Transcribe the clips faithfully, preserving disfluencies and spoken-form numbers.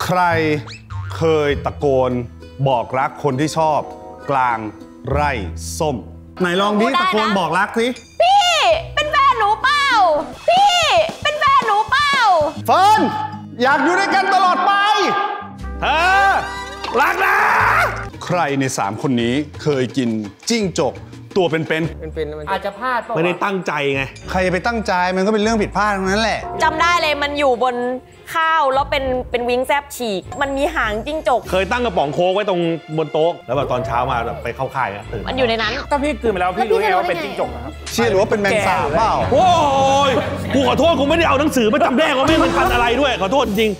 ใครเคยตะโกนบอกรักคนที่ชอบกลางไร่ส้มไหนลองดิตะโกนบอกรักสิพี่เป็นแฟนหนูเปล่าพี่เป็นแฟนหนูเปล่าเฟิร์นอยากอยู่ด้วยกันตลอดไปเธอรักนะใครในสามคนนี้เคยกินจิ้งจกตัวเป็นๆเป็นๆอาจจะพลาดไม่ได้ตั้งใจไงใครจะไปตั้งใจมันก็เป็นเรื่องผิดพลาดทั้งนั้นแหละจำได้เลยมันอยู่บนข้าวแล้วเป็นเป็นวิ้งแซบฉีกมันมีหางจิ้งจกเคยตั้งกระป๋องโค้กไว้ตรงบนโต๊ะแล้วแบบตอนเช้ามาแบบไปเข้าค่ายตื่นมันอยู่ในนั้นก็พี่ตื่นไปแล้วพี่รู้ไงว่าเป็นจิ้งจกครับเชื่อหรือว่าเป็นแมงสาบเปล่าโอ้ยกูขอโทษกูไม่ได้เอาหนังสือมาจำแนกว่าไม่มันพันอะไรด้วยขอโทษจริง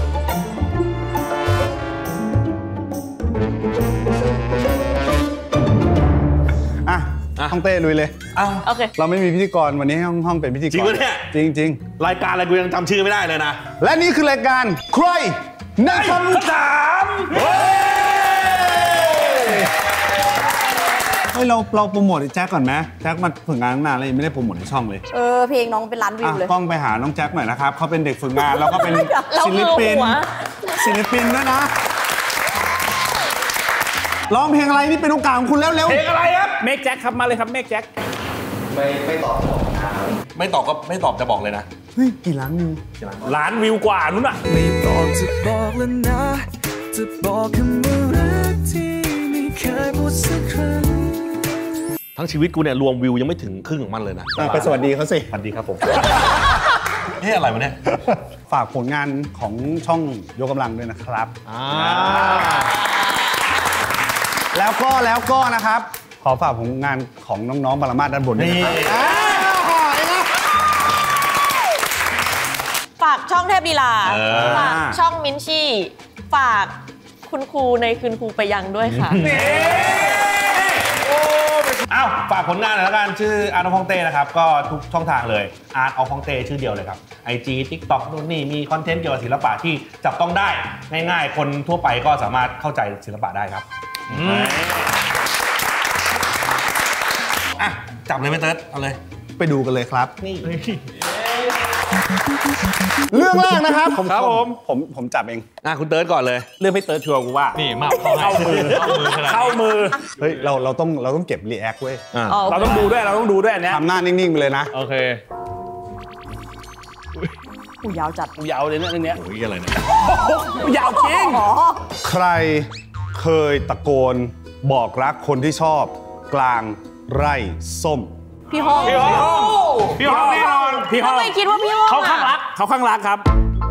อ่ะห้องเต้ลุยเลยโอเคเราไม่มีพิธีกรวันนี้ห้องห้องเป็นพิธีกรจริงปะเนี่ยจริงจริงรายการอะไรกูยังจำชื่อไม่ได้เลยนะและนี่คือรายการใครในคำถามเฮ้ยเราเราโปรโมทแจ็คก่อนไหมแจ็คมาฝึกงานตั้งนานแล้วยังไม่ได้โปรโมทในช่องเลยเออเพลงน้องเป็นล้านวิวเลยกล้องไปหาน้องแจ็คหน่อยนะครับเขาเป็นเด็กฝึกงานแล้วก็เป็นศิลปินศิลปินด้วยนะร้องเพลงอะไรนี่เป็นโอกาสของคุณแล้วเร็วเพลงอะไรครับเมกแจ็คครับมาเลยครับเมกแจ็คไม่ไม่ตอบไม่ตอบก็ไม่ตอบจะบอกเลยนะเฮ้ยกี่ล้านวิวล้านวิวกว่านู้นอ่ะไม่บอกจะบอกแล้วนะจะบอกคำว่ารักที่ไม่เคยพูดสักครั้งทั้งชีวิตกูเนี่ยรวมวิวยังไม่ถึงครึ่งของมันเลยนะไปสวัสดีเขาสิสวัสดีครับผมนี่อะไรวะเนี่ยฝากผลงานของช่องยกกำลังด้วยนะครับแล้วก็แล้วก็นะครับขอฝากผลงานของน้องๆบารมาสด้านบนนี่ฝากช่องเทพลีลาฝากช่องมิ้นชี่ฝากคุณครูในคืนครูไปยังด้วยค่ะอ้าวฝากผลงานหน่อยแล้วกันชื่ออาร์ตออฟฮ่องเต้นะครับก็ทุกช่องทางเลยอาร์ตออฟฮ่องเต้ชื่อเดียวเลยครับ ไอ จี ติ๊กต็อก นู่นนี่มีคอนเทนต์เกี่ยวกับศิลปะที่จับต้องได้ง่ายๆคนทั่วไปก็สามารถเข้าใจศิลปะได้ครับอ่ะจับเลยไหมเติร์ดเอาเลยไปดูกันเลยครับนี่เรื่องแรกนะครับผมครับผมผมผมจับเองอ่ะคุณเติร์ดก่อนเลยเรื่องไม่เติร์ดชัวร์กูว่านี่มาเข้ามือเข้ามือเข้ามือเฮ้ยเราเราต้องเราต้องเก็บรีแอคเว้ยเราต้องดูด้วยเราต้องดูด้วยอันนี้ทำหน้านิ่งๆไปเลยนะโอเคกูยาวจัดกูยาวเลยเนี่ยเรื่องนี้โอ้ยอะไรเนี่ยกูยาวจริงใครเคยตะโกนบอกรักคนที่ชอบกลางไร่ส้มพี่ห้องพี่ห้องพี่ห้องแน่นอนพี่ห้องทำไมคิดว่าพี่ห้องเขาข้างรักเขาข้างรักครับ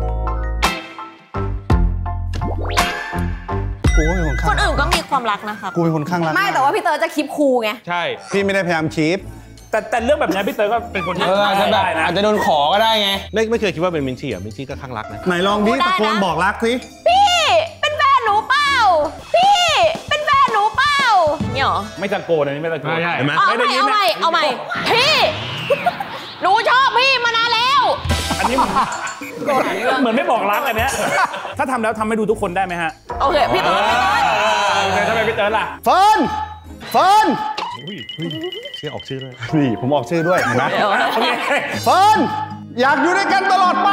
กูเป็นคนข้างคนอื่นก็มีความรักนะครับกูเป็นคนข้างรักไม่แต่ว่าพี่เต๋อจะคลิปคูไงใช่พี่ไม่ได้พยายามคลิปแต่แต่เรื่องแบบนี้พี่เต๋อก็เป็นคนที่อาจจะแบบอาจจะโดนขอก็ได้ไงไม่ไม่เคยคิดว่าเป็นมินชี่อ่ะมินชี่ก็ข้างรักนะไหนลองดิตะโกนบอกรักสิพี่เป็นแฟนหนูเปล่าพี่เป็นแฟนหนูเปล่าเนี่ยหรอไม่ตะโกนอันนี้ไม่ตะโกนเห็นไหมเอาใหม่เอาใหม่เอาใหม่พี่หนูชอบพี่มานานแล้วอันนี้เหมือนไม่บอกรักอันเนี้ยถ้าทำแล้วทำให้ดูทุกคนได้ไหมฮะโอเคพี่เติร์ดโอเคทำไมพี่เติร์ดล่ะเฟิร์นเฟิร์นชื่อออกชื่อด้วยนี่ผมออกชื่อด้วยนะเฟิร์นอยากอยู่ด้วยกันตลอดไป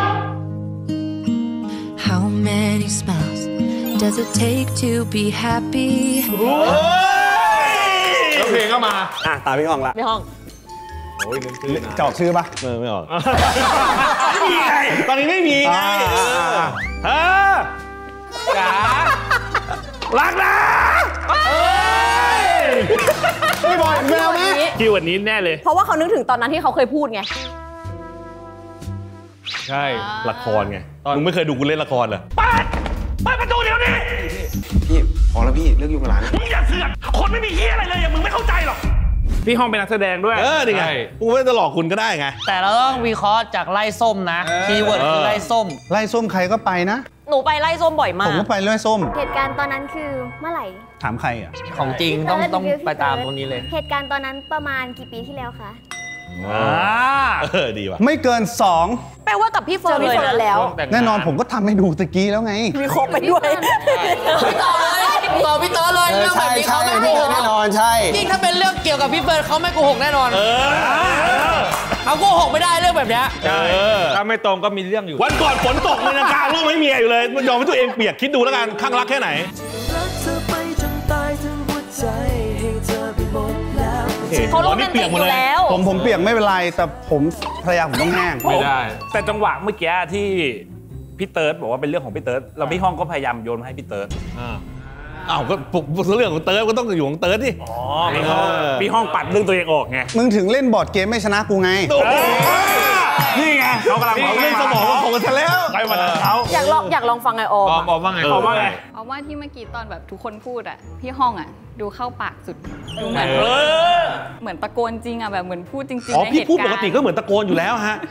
How many smiles does it take to be happy แล้วเพลงก็มาอ่ะตาพี่ห้องละพี่ห้องโอ้ยจะออกชื่อปะเออไม่ออกไม่มีไงตอนนี้ไม่มีไงเออจ๋ารักนะไม่บอกแมวนะคิววันนี้แน่เลยเพราะว่าเขานึกถึงตอนนั้นที่เขาเคยพูดไงใช่ละครไงมึงไม่เคยดูกูเล่นละครเหรอเปิดเปิดประตูเดี๋ยวนี้พี่พอแล้วพี่เลิกยุ่งกับหลานมึงอย่าเสือกคนไม่มีเหี้ยอะไรเลยอย่างมึงไม่เข้าใจหรอกพี่ห้องเป็นนักแสดงด้วยเออนี่ไงกูไม่จะหลอกคุณก็ได้ไงแต่เราต้องวิเคราะห์จากไล่ส้มนะคีย์เวิร์ดคือไล่ส้มไล่ส้มใครก็ไปนะหนูไปไล่ส้มบ่อยมากผมก็ไปไล่ส้มเหตุการณ์ตอนนั้นคือเมื่อไหร่ถามใครอ่ะของจริงต้องต้องไปตามตรงนี้เลยเหตุการณ์ตอนนั้นประมาณกี่ปีที่แล้วคะอ่าเออดีว่ะไม่เกินสองแปลว่ากับพี่เฟิร์นเลยนะแล้วแน่นอนผมก็ทำให้ดูตะกี้แล้วไงมีครบไปด้วยพี่ต่อเลยต่อพี่เต๋อเลยเรื่องแบบนี้เขาไม่โกหกแน่นอนใช่จริงถ้าเป็นเรื่องเกี่ยวกับพี่เฟิร์นเขาไม่โกหกแน่นอนเออเขาโกหกไม่ได้เรื่องแบบเนี้ยใช่ถ้าไม่ตรงก็มีเรื่องอยู่วันก่อนฝนตกในนาคาร่มไม่มีอยู่เลยมันยอมให้ตัวเองเปียกคิดดูแล้วกันข้างรักแค่ไหนรักเธอไปจนตายทั้งหัวใจให้เธอไปหมดแล้วเขาโรแมนติกอยู่แล้วผมผมเปียกไม่เป็นไรแต่ผมภรรยาผมต้องแห้งไม่ได้ แต่จังหวะเมื่อกี้ที่พี่เติร์ดบอกว่าเป็นเรื่องของพี่เติร์ดเราพี่ห้องก็พยายามโยนมาให้พี่เติร์ดอ้าวก็เรื่องของเติร์ดก็ต้องอยู่ของเติร์ดดิอ๋อพี่ห้องพี่ห้องปัดเรื่องตัวเองออกไงมึงถึงเล่นบอร์ดเกมไม่ชนะกูไงนี่ไงเขากำลังเล่นสมองของกันแล้วไปมาเขาอยากลองอยากลองฟังไอออมออมว่าไงออมว่าไงเอาว่าที่เมื่อกี้ตอนแบบทุกคนพูดอ่ะพี่ห้องอ่ะดูเข้าปากสุดดูเหมือนเหมือนตะโกนจริงอ่ะแบบเหมือนพูดจริงๆอ๋อในเหพี่ตุพูดการณ์ปกติก็เหมือนตะโกนอยู่แล้วฮะ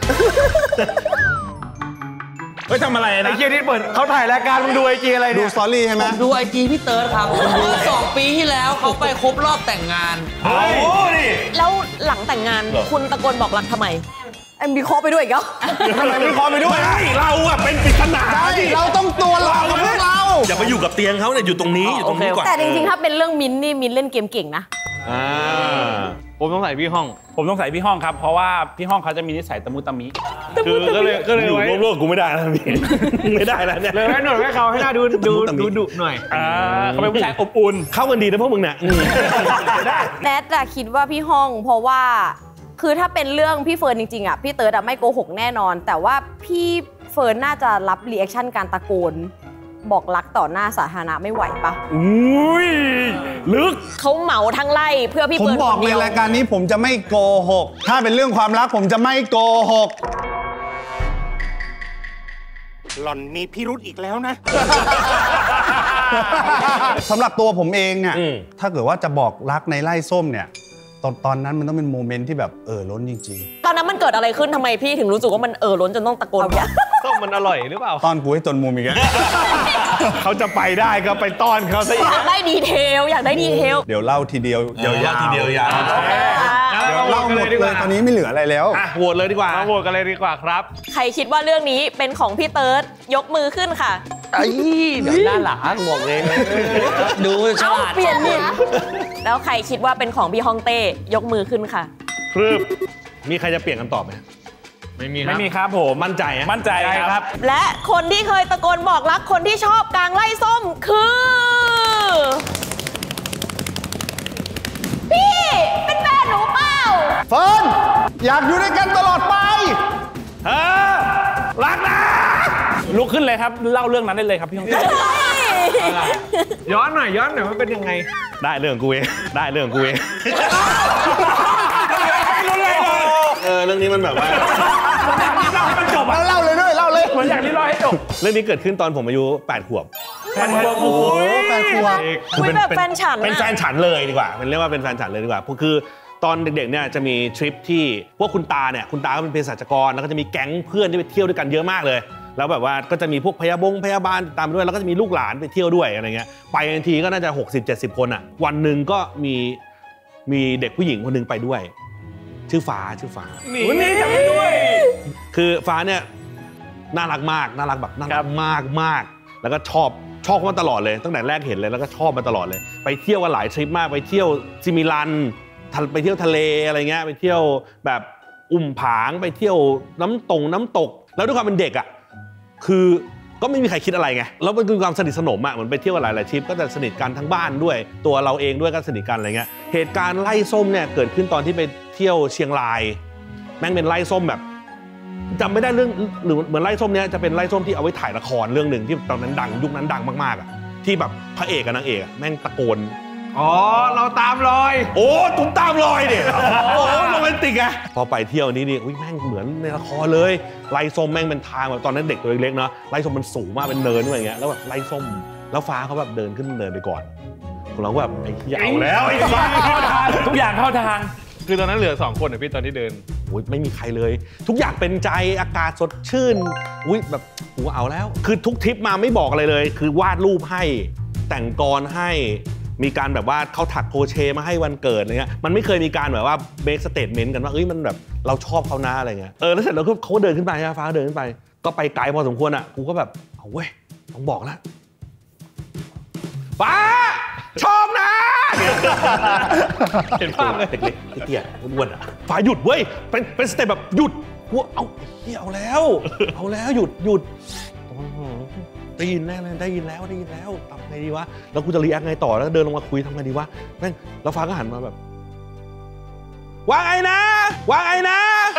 เฮ้ยทำอะไรนะไอ้เกียร์ที่เปิดเขาถ่ายรายการมึงดูไอจีอะไรดูเนี่ยสตอรี่ใช่ไหมดูไอจีพี่เติร์ดครับสองปีที่แล้วเขาไปครบรอบแต่งงานโอ้นี่แล้วหลังแต่งงานคุณตะโกนบอกรักทำไมเอ็มบีคอไปด้วยอีกเหรอทำไมไม่คอไปด้วยเราอะเป็นปริศนาเราต้องตัวเรากับพวกเราอย่าไปอยู่กับเตียงเขาเนี่ยอยู่ตรงนี้อยู่ตรงนี้ก่อนแต่จริงๆถ้าเป็นเรื่องมิ้นนี่มิ้นเล่นเกมเก่งนะอ่าผมต้องใส่พี่ห้องผมต้องใส่พี่ห้องครับเพราะว่าพี่ห้องเขาจะมีนิสัยตะมุตะมิคือก็เลยก็เลยอยู่ร่วมๆกูไม่ได้แล้วพี่ไม่ได้แล้วเนี่ยเลยให้หน่อยให้เขาให้หน้าดูดูดูดุหน่อยอ่าเขาเป็นผู้ชายอบอุ่นเข้ากันดีนะพวกมึงเนี่ยแนทอะคิดว่าพี่ห้องเพราะว่าคือถ้าเป็นเรื่องพี่เฟิร์นจริงๆอะพี่เติร์ดอะไม่โกหกแน่นอน แต่ว่าพี่เฟิร์นน่าจะรับรีแอคชั่นการตะโกนบอกรักต่อหน้าสาธารณะไม่ไหวปะอุ้ยลึกเขาเหมาทั้งไล่เพื่อพี่ผมเฟิร์นบอกคนเลเดียยวรายการนี้ผมจะไม่โกหก ถ้าเป็นเรื่องความรักผมจะไม่โกหกหล่อนมีพิรุธอีกแล้วนะสำหรับตัวผมเองเนี่ยอืมถ้าเกิดว่าจะบอกรักในไล่ส้มเนี่ยตอนตอนนั้นมันต้องเป็นโมเมนต์ที่แบบเออล้นจริงตอนนั้นมันเกิดอะไรขึ้นทำไมพี่ถึงรู้สึกว่ามันเออล้นจนต้องตะโกนเนี่ยส้มมันอร่อยหรือเปล่าๆ ตอนกูให้จนมุมอีกแล้วเขาจะไปได้ก็ไปต้อนเขาซะอีอก ยากได้ดีเทลอยากได้ดีเทลเดี๋ยวเล่าทีเดียวเดี๋ยวยาวทีเดียวยาวเดี๋ยวเล่าหมดเลยตอนนี้ไม่เหลืออะไรแล้วอ่ะโหวตเลยดีกว่ามาโหวตกันเลยดีกว่าครับใครคิดว่าเรื่องนี้เป็นของพี่เติร์ดยกมือขึ้นค่ะไอ้เดี๋ยวด้านหลังบอกเลยดูฉเอ้าลาดเปลี่ยนนี่แล้วใครคิดว่าเป็นของพี่ฮองเต้ยกมือขึ้นค่ะพรึบมีใครจะเปลี่ยนกันตอบไหมไม่มีครัไม่บมีครับผมมั่นใจอะมั่นใจครับและคนที่เคยตะโกนบอกรักคนที่ชอบกลางไล่ส้มคือ พี่เป็นแฟนหนูเปล่าเฟิร์นอยากอยู่ด้วยกันตลอดไปเออรักนะลุกขึ้นเลยครับเล่าเรื่องนั้นได้เลยครับพี่ห้องย้อนหน่อยย้อนหน่อยว่าเป็นยังไงได้เรื่องกูเองได้เรื่องกูเองเออเรื่องนี้มันแบบว่าเล่าให้มันจบอะเล่าเลยด้วยเล่าเลยเหมือนอย่างที่เล่าให้จบเรื่องนี้เกิดขึ้นตอนผมอายุแปดขวบแฟนคลับโอ้โหแฟนคลัวคุยแบบแฟนฉันเป็นแฟนฉันเลยดีกว่าเป็นเรียกว่าเป็นแฟนฉันเลยดีกว่าคือตอนเด็กๆเนี่ยจะมีทริปที่พวกคุณตาเนี่ยคุณตาก็เป็นเภสัชกรแล้วก็จะมีแก๊งเพื่อนที่ไปเที่ยวด้วยกันเยอะมากเลยแล้วแบบว่าก็จะมีพวกพยาบงพยาบาลตามไปด้วยแล้วก็จะมีลูกหลานไปเที่ยวด้วยอะไรเงี้ยไปกันทีก็น่าจะหกสิบ เจ็ดสิบคนอ่ะวันหนึ่งก็มีมีเด็กผู้หญิงคนหนึ่งไปด้วยชื่อฟ้าชื่อฟ้าวันนี้จะไปด้วยคือฟ้าเนี่ยน่ารักมากน่ารักแบบน่ารักมากมากแล้วก็ชอบชอบมาตลอดเลยตั้งแต่แรกเห็นเลยแล้วก็ชอบมาตลอดเลยไปเที่ยวกันหลายทริปมากไปเที่ยวซิมิลันไปเที่ยวทะเลอะไรเงี้ยไปเที่ยวแบบอุ่มผางไปเที่ยวน้ำตกน้ำตกแล้วด้วยความเป็นเด็กอ่ะคือก็ไม่มีใครคิดอะไรไงแล้วมันคือความสนิทสนมอ่ะเหมือนไปเที่ยวกันหลายๆทริปก็จะสนิทกันทั้งบ้านด้วยตัวเราเองด้วยก็สนิทกันอะไรเงี้ยเหตุการณ์ไล่ส้มเนี่ยเกิดขึ้นตอนที่ไปเที่ยวเชียงรายแม่งเป็นไล่ส้มแบบจำไม่ได้เรื่องหรือเหมือนไล่ส้มเนี้ยจะเป็นไล่ส้มที่เอาไว้ถ่ายละครเรื่องหนึ่งที่ตอนนั้นดังยุคนั้นดังมากๆอ่ะที่แบบพระเอกกับนางเอกแม่งตะโกนอ๋อเราตามรอยโอ้ตุ้มตามรอยดิโอ้โรแมนติกอะพอไปเที่ยวนี้นี่อุ้ยแม่งเหมือนในละครเลยไล่ส้มแม่งเป็นทางแบบตอนนั้นเด็กตัวเล็กๆเนาะไล่ส้มมันสูงมากเป็นเนินด้วยอย่างเงี้ยแล้วแบบไล่ส้มแล้วฟ้าเขาแบบเดินขึ้นเนินไปก่อนของเราก็แบบไอ้เหี้ยเอาแล้วไอ้ฟ้าเข้าทางทุกอย่างเข้าทางคือตอนนั้นเหลือสองคนเหรอพี่ตอนที่เดินโอ้ยไม่มีใครเลยทุกอย่างเป็นใจอากาศสดชื่นอุ้ยแบบกูเอาแล้วคือทุกทริปมาไม่บอกอะไรเลยคือวาดรูปให้แต่งกรให้มีการแบบว่าเขาถักโครเชต์มาให้วันเกิดอะไรเงี้ยมันไม่เคยมีการแบบว่าเบรกสเตทเมนต์กันว่าเอ้ยมันแบบเราชอบเขานะอะไรเงี้ยเออแล้วเสร็จแล้วเขาก็เดินขึ้นไปฟ้าเดินขึ้นไปก็ไปไกลพอสมควรอ่ะกูก็แบบเอาเว้ยต้องบอกแล้วฟ้าชอบนะเห็นภาพเลยเล็กๆเตี้ยๆอ้วนๆอ่ะฟ้าหยุดเว้ยเป็นเป็นสเต็ปแบบหยุดกูเอาเฮียเอาแล้วเอาแล้วหยุดหยุดได้ยินแน่เลยได้ยินแล้วได้ยินแล้วทำไงดีวะแล้วกูจะรีแอคไงต่อแล้วเดินลงมาคุยทำไงดีวะแม่งแล้วฟ้าก็หันมาแบบว่าไงนะว่าไงนะ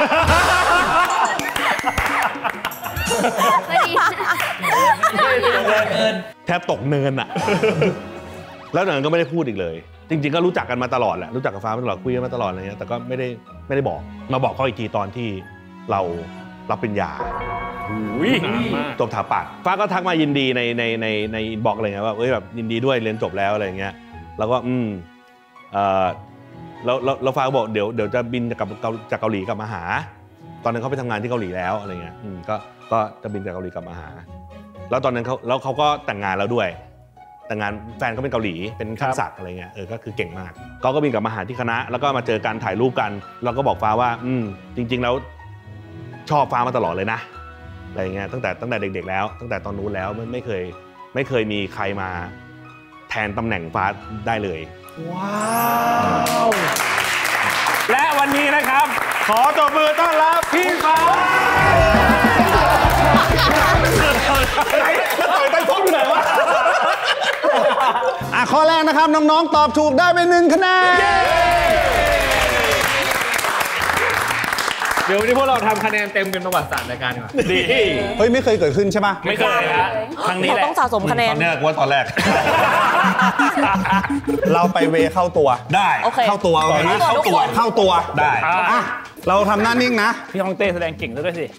แทบตกเนินอะแล้วเนินก็ไม่ได้พูดอีกเลยจริงๆก็รู้จักกันมาตลอดแหละรู้จักกับฟ้ามาตลอดคุยกันมาตลอดอะไรเงี้ยแต่ก็ไม่ได้ไม่ได้บอกมาบอกเขาอีกทีตอนที่เรารับปริญญาจบถาปัตย์ฟ้าก็ทักมายินดีในในในในอินบ็อกซ์อะไรเงี้ยว่าเอ้ยแบบยินดีด้วยเรียนจบแล้วอะไรเงี้ยแล้วก็อืมเอ่อแล้วแล้วฟ้าก็บอกเดี๋ยวเดี๋ยวจะบินจากจากเกาหลีกลับมาหาตอนนั้นเขาไปทำงานที่เกาหลีแล้วอะไรเงี้ยอืมก็ก็จะบินจากเกาหลีกลับมาหาแล้วตอนนั้นเขาแล้วเขาก็แต่งงานแล้วด้วยแต่งงานแฟนเขาเป็นเกาหลีเป็นช่างศักดิ์อะไรเงี้ยเออก็คือเก่งมากเขาก็บินกลับมาหาที่คณะแล้วก็มาเจอกันถ่ายรูปกันแล้วก็บอกฟ้าว่าอืมจริงๆแล้วชอบฟ้ามาตลอดเลยนะอะไรเงี้ยตั้งแต่ตั้งแต่เด็กๆแล้วตั้งแต่ตอนนู้นแล้วไม่ไม่เคยไม่เคยมีใครมาแทนตำแหน่งฟ้าได้เลยว้าวและวันนี้นะครับขอตบมือต้อนรับพี่ฟ้าไหนต่อยใต้ท้องอยู่ไหนวะอ่ะข้อแรกนะครับน้องๆตอบถูกได้ไปหนึ่งคะแนนเดี๋ยววันนี้พวกเราทำคะแนนเต็มเป็นประวัติศาสตร์รายการดีกว่าดีเฮ้ยไม่เคยเกิดขึ้นใช่ไหมไม่เคยฮะครั้งนี้แหละต้องสะสมคะแนนตอนนี้กูว่าตอนแรกเราไปเวเข้าตัวได้เข้าตัวเอาไหมเข้าตัวเข้าตัวได้อ่ะเราทำหน้านิ่งนะพี่ฮ่องเต้แสดงเก่งด้วยสิ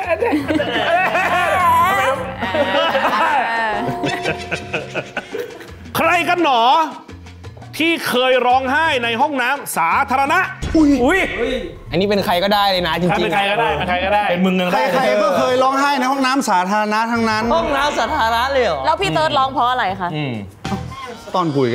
ใครกันหนอที่เคยร้องไห้ในห้องน้ำสาธารณะอุ้ยอันนี้เป็นใครก็ได้เลยนะจริงๆเป็นใครก็ได้เป็นใครก็ได้เป็นมึงนึงใครๆก็เคยร้องไห้ในห้องน้ำสาธารณะทั้งนั้นห้องน้ำสาธารณะเลยเหรอแล้วพี่เติร์ดร้องเพราะอะไรคะตอนคุยแก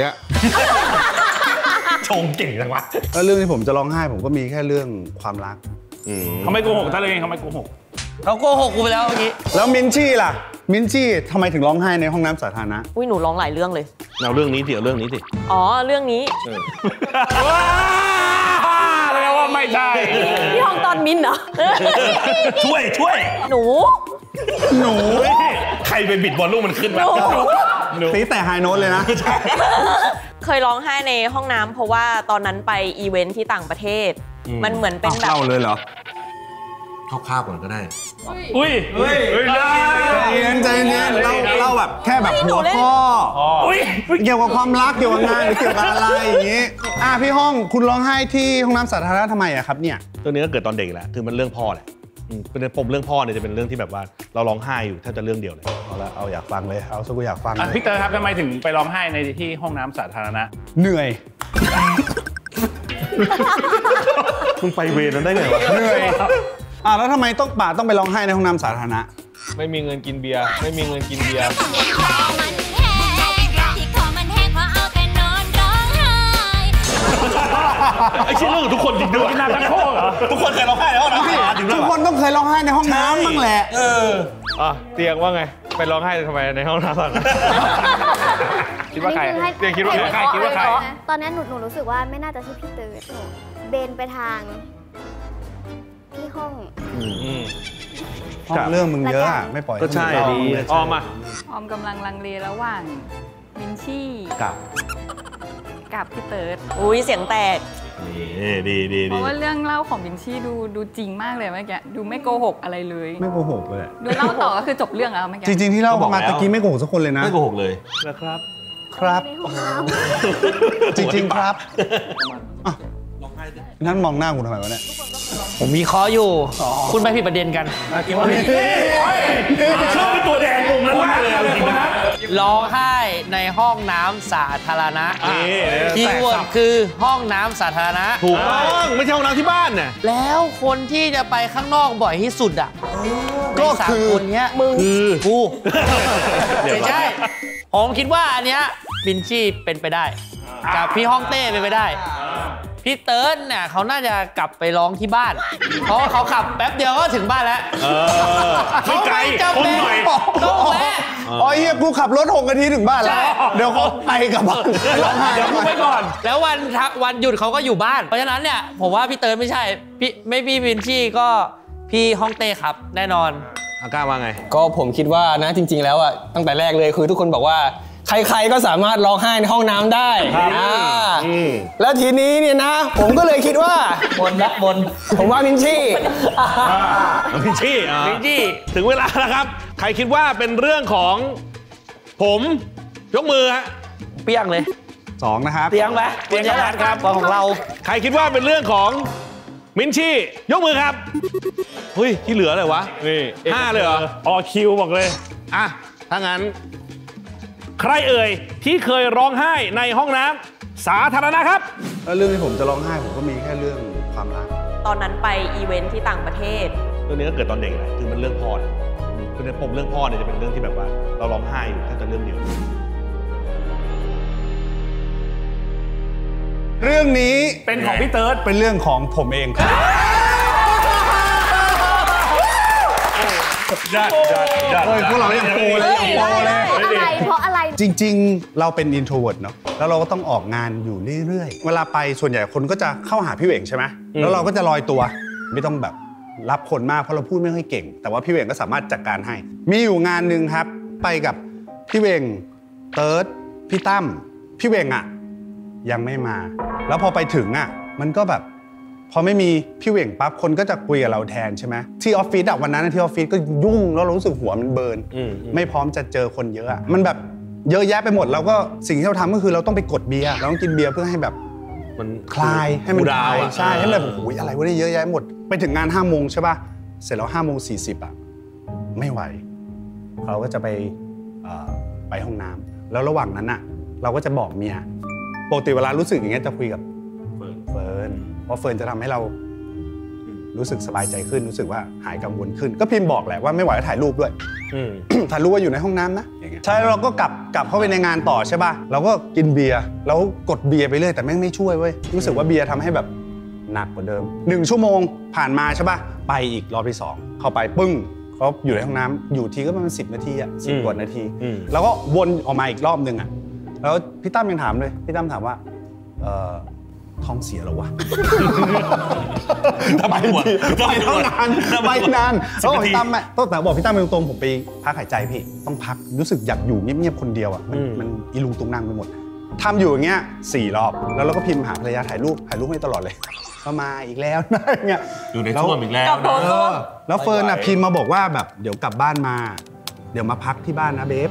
ชงเก่งจังวะแล้วเรื่องที่ผมจะร้องไห้ผมก็มีแค่เรื่องความรักเขาไม่โกหกท่านเลยเขาไม่โกหกเขาโกหกกูไปแล้วเมื่อกี้แล้วมินชี่ล่ะมินชี่ทำไมถึงร้องไห้ในห้องน้ำสาธารณะอุ้ยหนูร้องหลายเรื่องเลยเอาเรื่องนี้สิเอาเรื่องนี้สิอ๋อเรื่องนี้เรียกว่าไม่ใช่พี่ห้องตอนมินเหรอช่วยช่วยหนูหนูใครไปบิดบอลลูกมันขึ้นมาตีแต่ไฮโน้ตเลยนะเคยร้องไห้ในห้องน้ำเพราะว่าตอนนั้นไปอีเวนท์ที่ต่างประเทศมันเหมือนเป็นแบบเล่าเลยเหรอคร่าวๆก่อนก็ได้อุ้ยเฮ้ยใจเย็นใจเย็นเล่าเล่าแบบแค่แบบหัวข้อเกี่ยวกับความรักเกี่ยวกับงานหรือเกี่ยวกับอะไรอย่างงี้อ่ะพี่ห้องคุณร้องไห้ที่ห้องน้ำสาธารณะทำไมอะครับเนี่ยตัวนี้ก็เกิดตอนเด็กแหละคือมันเรื่องพ่อแหละเป็นปมเรื่องพ่อเนี่ยจะเป็นเรื่องที่แบบว่าเราร้องไห้อยู่แทบจะเรื่องเดียวเลยเอาละเอาอยากฟังเลยเอาสักกูอยากฟังเลยพี่เตอร์ครับทำไมถึงไปร้องไห้ในที่ห้องน้ำสาธารณะเหนื่อยมึงไปเวรนั้นได้ไงวะเหนื่อยอ่ะแล้วทำไมต้องป่าต้องไปร้องไห้ในห้องน้ำสาธารณะไม่มีเงินกินเบียร์ไม่มีเงินกินเบียร์ไอ้ชิ้นเรื่องทุกคนจริงด้วยน้ำทั้งโคกเหรอทุกคนเคยร้องไห้ในห้องน้ำทุกคนต้องเคยร้องไห้ในห้องน้ำบ้างแหละเอออ่ะเตียงว่าไงไปร้องไห้ทำไมในห้องน้ำคิดว่าใครเตียงคิดว่าใครคิดว่าใครตอนนี้หนูหนูรู้สึกว่าไม่น่าจะใช่พี่เติร์ดเบนไปทางที่ห้องเรื่องมึงเยอะอ่ะไม่ปล่อยก็ใช่ดีออมอ่ะออมกำลังลังเลระหว่างมินชี่กับกับพี่เติร์ดอุ้ยเสียงแตกดีดีดีเพราะว่าเรื่องเล่าของมินชี่ดูดูจริงมากเลยเมื่อกี้ดูไม่โกหกอะไรเลยไม่โกหกเลยดูเล่าต่อก็คือจบเรื่องแล้วเมื่อกี้จริงๆที่เล่ามาตะกี้ไม่โกหกสักคนเลยนะไม่โกหกเลยนะครับครับจริงๆครับนั่นมองหน้าคุณทำไมวะเนี่ยผมมีข้ออยู่คุณไปผิดประเด็นกันชอบเป็นตัวแดงงงแล้วมากเลยจริงนะร้องไห้ในห้องน้ำสาธารณะคีย์เวิร์ดคือห้องน้ำสาธารณะถูกต้องไม่ใช่ห้องน้ำที่บ้านน่ะแล้วคนที่จะไปข้างนอกบ่อยที่สุดอ่ะก็คือคนเนี้ยมึงคือกูไม่ใช่ผมคิดว่าอันเนี้ยบินชี่เป็นไปได้กับพี่ฮ่องเต้เป็นไปได้พี่เติร์ดเนี่ยเขาน่าจะกลับไปร้องที่บ้านเพราะเขาขับแป๊บเดียวก็ถึงบ้านแล้วเขาไม่จำเป็นต้องแวะอ๋อเฮียกูขับรถหกนาทีถึงบ้านแล้วเดี๋ยวเขาไปกับบ้านร้องไห้เดี๋ยวกูไปก่อนแล้ววันวันหยุดเขาก็อยู่บ้านเพราะฉะนั้นเนี่ยผมว่าพี่เติร์ดไม่ใช่พี่ไม่พี่วินชี่ก็พี่ฮ่องเต้ครับแน่นอนอาก้าว่าไงก็ผมคิดว่านะจริงๆแล้วอ่ะตั้งแต่แรกเลยคือทุกคนบอกว่าใครๆก็สามารถร้องไห้ในห้องน้ำได้อ่าแล้วทีนี้เนี่ยนะผมก็เลยคิดว่าบนละบนผมว่ามินชี่มินชี่มินชี่ถึงเวลาแล้วครับใครคิดว่าเป็นเรื่องของผมยกมือฮะเปี้ยงเลยสองนะครับเตียงไหมเตียงยัดครับของเราใครคิดว่าเป็นเรื่องของมินชี่ยกมือครับเฮ้ยที่เหลือเลยวะนี่ห้าเลยเหรอออคิวบอกเลยอ่ะถ้างั้นใครเอ่ยที่เคยร้องไห้ในห้องน้ำสาธารณะครับแล้วเรื่องที่ผมจะร้องไห้ผมก็มีแค่เรื่องความรักตอนนั้นไปอีเวนท์ที่ต่างประเทศเรื่องนี้ก็เกิดตอนเด็กแหละคือมันเรื่องพ่อคือในผมเรื่องพ่อเนี่ยจะเป็นเรื่องที่แบบว่าเราร้องไห้อยู่แค่แต่เรื่องเดียวเรื่องนี้เป็นของพี่เติร์ดเป็นเรื่องของผมเองครับยัดยัดยัดเฮ้ยพวกเราอย่างโปเลยอย่างโปเลยอะไรเพราะอะไรจริงๆเราเป็น introvert เนาะแล้วเราก็ต้องออกงานอยู่เรื่อยๆเวลาไปส่วนใหญ่คนก็จะเข้าหาพี่เหว่งใช่ไหมแล้วเราก็จะลอยตัวไม่ต้องแบบรับคนมากเพราะเราพูดไม่ค่อยเก่งแต่ว่าพี่เหว่งก็สามารถจัดการให้มีอยู่งานหนึ่งครับไปกับพี่เหว่งเติร์ดพี่ตั้มพี่เหว่งอ่ะยังไม่มาแล้วพอไปถึงอ่ะมันก็แบบพอไม่มีพี่เหว่งปั๊บคนก็จะคุยกับเราแทนใช่ไหมที่ออฟฟิศอะวันนั้นที่ออฟฟิศก็ยุ่งแล้วเรารู้สึกหัวมันเบิร์นไม่พร้อมจะเจอคนเยอะมันแบบเยอะแยะไปหมดเราก็สิ่งที่เราทำก็คือเราต้องไปกดเบียร์เราต้องกินเบียร์เพื่อให้แบบมันคลายให้มันคลายใช่ให้แบบโอ้ยอะไรวะเนี่ยเยอะแยะหมดไปถึงงานห้าโมงใช่ป่ะเสร็จแล้วห้าโมงสี่สิบอะไม่ไหวเราก็จะไปไปห้องน้ำแล้วระหว่างนั้นอะเราก็จะบอกเมียปกติเวลารู้สึกอย่างเงี้ยจะคุยกับเฟิร์นเพราะเฟิร์นจะทำให้เรารู้สึกสบายใจขึ้นรู้สึกว่าหายกังวลขึ้นก็พิมพ์บอกแหละว่าไม่ไหวก็ถ่ายรูปด้วยถ่ายรูปว่าอยู่ในห้องน้ำนะอย่างเงี้ยใช่เราก็กลับกลับเข้าไปในงานต่อใช่ป่ะเราก็กินเบียร์แล้วกดเบียร์ไปเรื่อยแต่แม่งไม่ช่วยเว้ยรู้สึกว่าเบียร์ทำให้แบบหนักกว่าเดิมหนึ่งชั่วโมงผ่านมาใช่ป่ะไปอีกรอบที่สองเข้าไปปึ้งเขาอยู่ในห้องน้ำอยู่ทีก็ประมาณสิบนาทีอ่ะสิบกว่านาทีแล้วก็วนออกมาอีกรอบนึงอ่ะแล้วพี่ตั้มยังถามเลยพี่ตั้มถามว่าเอ่อท้องเสียหรอวะไปทีไปเท่านานไปนานแล้วบอกพี่ตั้มอ่ะต้องแต่บอกพี่ตั้มตรงๆผมไปพักหายใจพี่ต้องพักรู้สึกอยากอยู่เงียบๆคนเดียวอ่ะมันมันอีลุงตุงนั่งไปหมดทำอยู่อย่างเงี้ยสี่รอบแล้วเราก็พิมพ์หาภรรยาถ่ายรูปถ่ายรูปให้ตลอดเลยก็มาอีกแล้วนะเงี้ยอยู่ในช่วงอีกแล้วแล้วเฟิร์นอ่ะพิมพ์มาบอกว่าแบบเดี๋ยวกลับบ้านมาเดี๋ยวมาพักที่บ้านนะเบฟ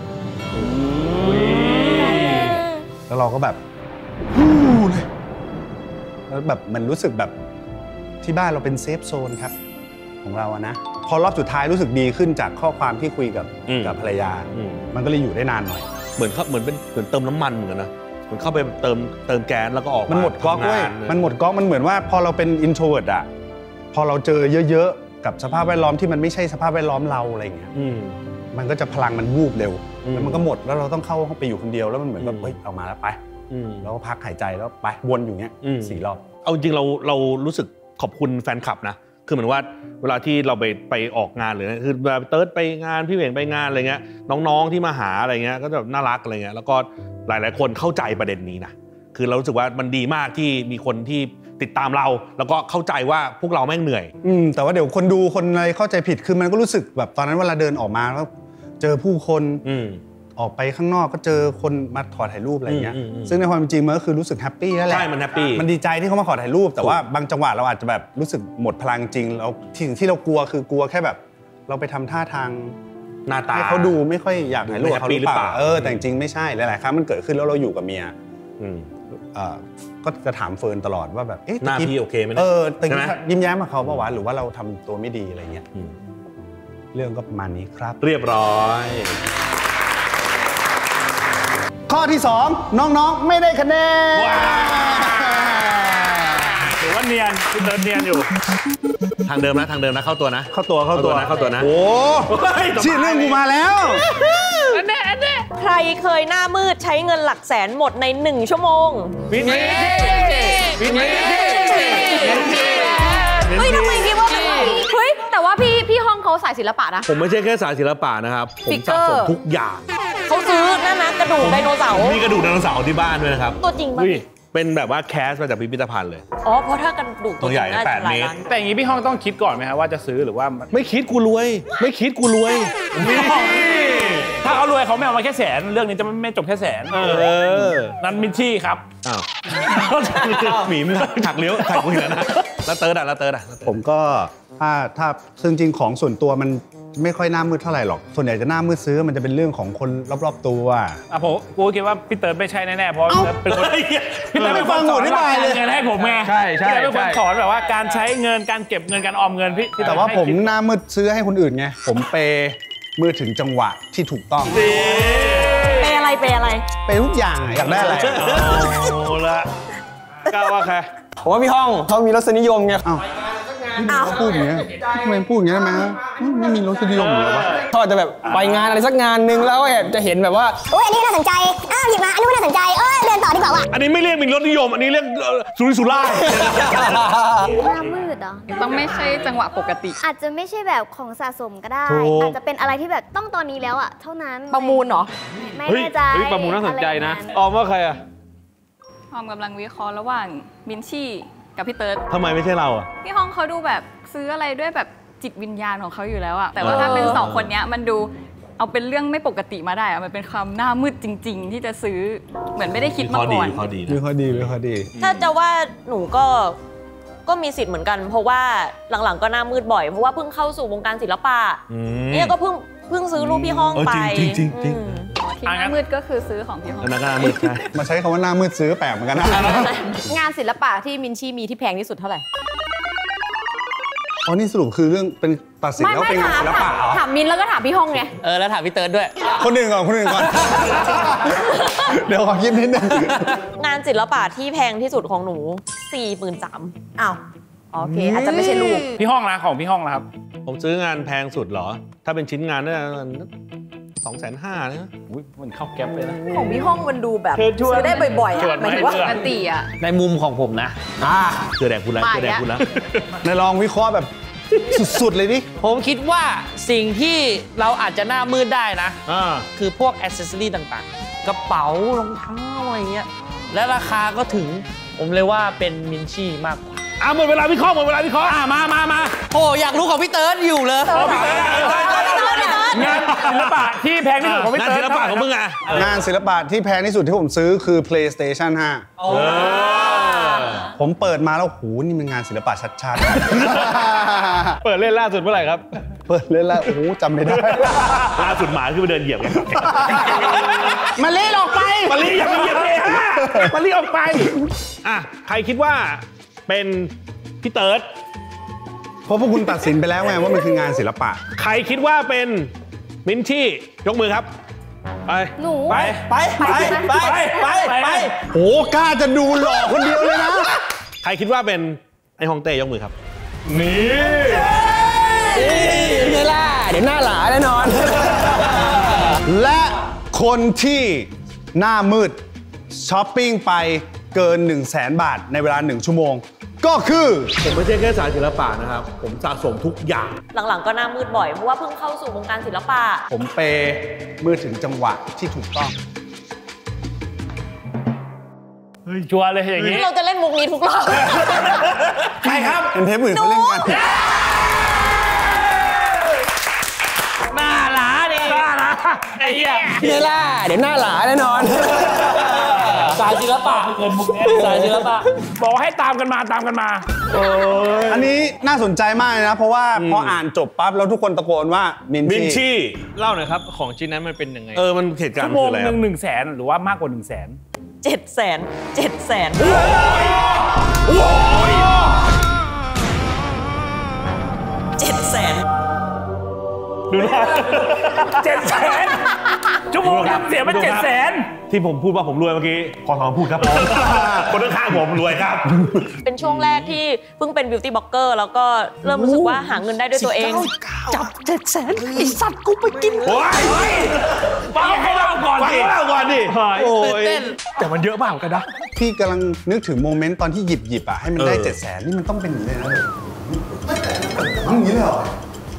แล้วเราก็แบบฮู้เลยแล้วแบบมันรู้สึกแบบที่บ้านเราเป็นเซฟโซนครับของเราอะนะพอรอบสุดท้ายรู้สึกดีขึ้นจากข้อความที่คุยกับกับภรรยามันก็เลยอยู่ได้นานหน่อยเหมือนเขาเหมือนเป็นเหมือนเติมน้ำมันเหมือนกันนะมันเข้าไปเติมเติมแก๊สแล้วก็ออกมันหมดก๊อกเว้ยมันหมดก๊อกมันเหมือนว่าพอเราเป็นอินโทรเวิร์ตอะพอเราเจอเยอะๆกับสภาพแวดล้อมที่มันไม่ใช่สภาพแวดล้อมเราอะไรอย่างเงี้ยมันก็จะพลังมันวูบเร็วแล้วมันก็หมดแล้วเราต้องเข้าห้องไปอยู่คนเดียวแล้วมันเหมือนแบบเฮ้ยเอามาแล้วไปแล้วก็พักหายใจแล้วไปวนอยู่เงี้ยสี่รอบเอาจริงเราเรารู้สึกขอบคุณแฟนคลับนะคือเหมือนว่าเวลาที่เราไปไปออกงานหรือคือแบบเติร์ดไปงานพี่เหว่งไปงานอะไรเงี้ยน้องๆที่มาหาอะไรเงี้ยก็แบบน่ารักอะไรเงี้ยแล้วก็หลายๆคนเข้าใจประเด็นนี้นะคือเรารู้สึกว่ามันดีมากที่มีคนที่ติดตามเราแล้วก็เข้าใจว่าพวกเราแม่งเหนื่อยอืมแต่ว่าเดี๋ยวคนดูคนอะไรเข้าใจผิดคือมันก็รู้สึกแบบตอนนั้นเวลาเดินออกมาแล้วเจอผู้คนออกไปข้างนอกก็เจอคนมาขอถ่ายรูปอะไรเงี้ยซึ่งในความจริงมันก็คือรู้สึกแฮปปี้นั่นแหละใช่มันแฮปปี้มันดีใจที่เขามาขอถ่ายรูปแต่ว่าบางจังหวะเราอาจจะแบบรู้สึกหมดพลังจริงเราสิ่งที่เรากลัวคือกลัวแค่แบบเราไปทำท่าทางหน้าตาให้เขาดูไม่ค่อยอยากถ่ายรูปเขาหรือเปล่าเออแต่จริงไม่ใช่หลายๆครั้งมันเกิดขึ้นแล้วเราอยู่กับเมียก็จะถามเฟิร์นตลอดว่าแบบเอ๊ะหน้าพี่โอเคไหมเออแต่ยิ้มแย้มกับเขาป่าววะหรือว่าเราทำตัวไม่ดีอะไรเงี้ยเรื่องก็ประมาณนี้ครับเรียบร้อยข้อที่สองน้องๆไม่ได้คะแนนถือว่าเนียนคุณเดินเนียนอยู่ทางเดิมนะทางเดิมนะเข้าตัวนะเข้าตัวเข้าตัวนะเข้าตัวนะโอ้ชื่อเรื่องกูมาแล้วอันนี้อันนี้ใครเคยหน้ามืดใช้เงินหลักแสนหมดในหนึ่งชั่วโมงวินนี่วินนี่เฮ้ยทำไมคิดว่าเป็นเฮ้ยแต่ว่าพี่พี่ห้องเขาสายศิลปะนะผมไม่ใช่แค่สายศิลปะนะครับผมสะสมทุกอย่างเขาซื้อนั่นนะกระดูกไดโนเสาร์มีกระดูกไดโนเสาร์ที่บ้านด้วยนะครับตัวจริงป่ะเป็นแบบว่าแคสมาจากพิพิธภัณฑ์เลยอ๋อเพราะถ้ากระดูกตัวใหญ่แปดเมตรแต่อย่างนี้พี่ห้องต้องคิดก่อนไหมครับว่าจะซื้อหรือว่าไม่คิดกูรวย ไม่คิดกูรวยถ้าเขารวยเขาไม่เอามาแค่แสนเรื่องนี้จะไม่จบแค่แสนเออนั้นมิชชี่ครับอ้าวหมีมถักเลี้ยวถักกูอย่างนั้นนะแล้วเติร์ดอ่ะแล้วเติร์ดอ่ะผมก็ถ้าถ้าซึ่งจริงของส่วนตัวมันไม่ค่อยหน้ามืดเท่าไหร่หรอกส่วนใหญ่จะหน้ามืดซื้อมันจะเป็นเรื่องของคนรอบๆตัวอ่ะผมกูคิดว่าพี่เติร์ดไม่ใช่แน่ๆเพราะเป็นคนพี่เติร์ดเป็นคนสอนเงินให้ผมไงใช่ใช่เป็นคนสอนแบบว่าการใช้เงินการเก็บเงินการออมเงินพี่แต่ว่าผมหน้ามืดซื้อให้คนอื่นไงผมเปย์มือถึงจังหวะที่ถูกต้องเปย์อะไรเปย์อะไรเปย์ทุกอย่างอยากได้อะไรโอ้ละก้าวว่าใครผมว่าพี่ห้องเขามีรสนิยมไงอ้าวเขาพูดอย่างเงี้ยทำไมพูดอย่างเงี้ยไหมไม่มีรสนิยมหรอวะเขาอาจจะแบบไปงานอะไรสักงานนึงแล้วจะเห็นแบบว่าโอ้ยอันนี้น่าสนใจอ้าวหยิบมาอันนี้น่าสนใจเออเดินต่อดีกว่าว่ะอันนี้ไม่เรียกมีรสนิยมอันนี้เรียกสุริสุร่ายหน้ามืดเหรอต้องไม่ใช่จังหวะปกติอาจจะไม่ใช่แบบของสะสมก็ได้อาจจะเป็นอะไรที่แบบต้องตอนนี้แล้วอ่ะเท่านั้นประมูลเหรอไม่แน่ใจเฮ้ยประมูลน่าสนใจนะออมว่าใครอะออมกำลังวิเคราะห์ระหว่างมินชี่กับพี่เติร์ดทำไมไม่ใช่เราอ่ะพี่ห้องเขาดูแบบซื้ออะไรด้วยแบบจิตวิญญาณของเขาอยู่แล้วอะแต่ว่าถ้าเป็นสองคนนี้มันดูเอาเป็นเรื่องไม่ปกติมาได้อะมันเป็นความหน้ามืดจริงๆที่จะซื้อเหมือนไม่ได้คิดมาก่อนข้อดีไม่ค่อยดีไม่ค่อยดีถ้าจะว่าหนูก็ก็มีสิทธิ์เหมือนกันเพราะว่าหลังๆก็หน้ามืดบ่อยเพราะว่าเพิ่งเข้าสู่วงการศิลปะเนี่ยก็เพิ่งเพิ่งซื้อรูปพี่ห้องไปจริงจริงจริงที่หน้ามืดก็คือซื้อของพี่ห้องหน้ามืดใช่มาใช้คำว่าหน้ามืดซื้อแปลกเหมือนกันนะงานศิลปะที่มินชี่มีที่แพงที่สุดเท่าไหร่อ๋อนี่สรุปคือเรื่องเป็นตัดสินแล้วเป็นงานศิลปะเหรอถามมินแล้วก็ถามพี่ห้องไงเออแล้วถามพี่เติร์ดด้วยคนอื่นก่อนคนอื่นก่อนเดี๋ยวขอคิดนิดนึงงานศิลปะที่แพงที่สุดของหนู สี่หมื่นสามพัน อ้าวโอเคอาจจะไม่ใช่ลูกพี่ห้องนะของพี่ห้องนะครับผมซื้องานแพงสุดเหรอถ้าเป็นชิ้นงานเนี่ยสองแสนห้านะอุ้ยมันเข้าแก๊ปเลยนะของพี่ห้องมันดูแบบซื้อได้บ่อยๆอ่ะหมายถึงว่าปกติอ่ะในมุมของผมนะอ่าเจอแดงคุณแล้วเจอแดงคุณแล้วในลองวิเคราะห์แบบสุดๆเลยดิผมคิดว่าสิ่งที่เราอาจจะหน้ามืดได้นะคือพวกแอ c เซสซอรี่ต่างๆกระเป๋ารองเท้าอะไรเงี้ยและราคาก็ถึงผมเลยว่าเป็นมินชี่มากกว่าอ่ะหมดเวลาวิเคราะห์หมดเวลาวิเคราะห์อ่ะมามามาโอ้อยากรู้ของพี่เติร์ดอยู่เลยงานศิลปะที่แพงที่สุดของพี่เติร์ดงานศิลปะของมึงอ่ะงานศิลปะที่แพงที่สุดที่ผมซื้อคือ PlayStation ห้าผมเปิดมาแล้วโหนี่มันงานศิลปะชัดๆเปิดเล่นล่าสุดเมื่อไหร่ครับเปิดเล่นแล้วโอ้โหจำไม่ได้ล่าสุดหมาคือไปเดินเหยียบไงมาเล่นออกไปมาเล่นอย่าไปเหยียบเลยฮะมาเล่นออกไปอ่ะใครคิดว่าเป็นพี่เติร์ดเพราะพวกคุณตัดสินไปแล้วไงว่ามันคืองานศิลปะใครคิดว่าเป็นมินชี่ยกมือครับไปหนูไปไปไปไปไปไปโอ้กล้าจะดูหล่อคนเดียวเลยนะใครคิดว่าเป็นไอ้ฮองเต้ยกมือครับนี่นี่ล่ะเดี๋ยวหน้าหลาแน่นอนและคนที่หน้ามืดช้อปปิ้งไปเกิน หนึ่งแสน บาทในเวลาหนึ่งชั่วโมงก็คือผมไม่ใช่แค่สายศิลปะนะครับผมสะสมทุกอย่างหลังๆก็หน้ามืดบ่อยเพราะว่าเพิ่งเข้าสู่วงการศิลปะผมเปย์มือถึงจังหวะที่ถูกต้องเฮ้ยชัวร์เลยอย่างนี้เราจะเล่นมุกนี้ทุกรอบใครครับเป็นเทปอื่นเขาเล่นกันหน้าหลาดิหน้าหลาไอ้เหี้ยนี่ล่ะเดี๋ยวหน้าหลาแน่นอนสายศิลปะเกินมุกนี้สายศิลปะบอกให้ตามกันมาตามกันมาอันนี้น่าสนใจมากเลยนะเพราะว่าพออ่านจบปั๊บแล้วทุกคนตะโกนว่ามินชี่เล่าหน่อยครับของชิ้นนั้นมันเป็นยังไงเออมันเหตุการณ์คืออะไรชั่วโมงหนึ่งหนึ่งแสนหรือว่ามากกว่าหนึ่งแสนเจ็ดแสนเจ็ดแสนเจ็ดแสนดูนะเจ็ดแสนชั่วโมงทำเสียมาเจ็ดแสนที่ผมพูดว่าผมรวยเมื่อกี้ขอถอนพูดครับผมคนข้างผมรวยครับเป็นช่วงแรกที่เพิ่งเป็นบิวตี้บล็อกเกอร์แล้วก็เริ่มรู้สึกว่าหาเงินได้ด้วยตัวเองจับเจ็ดแสนไอสัตว์กูไปกินโอ้ยฟังให้เราก่อนดิฟังให้เราก่อนดิโอ้ยแต่มันเยอะมากกันนะพี่กำลังนึกถึงโมเมนต์ตอนที่หยิบหยิบอ่ะให้มันได้เจ็ดแสนนี่มันต้องเป็นอย่างนี้เลยนะอย่างนี้เลยเหรอ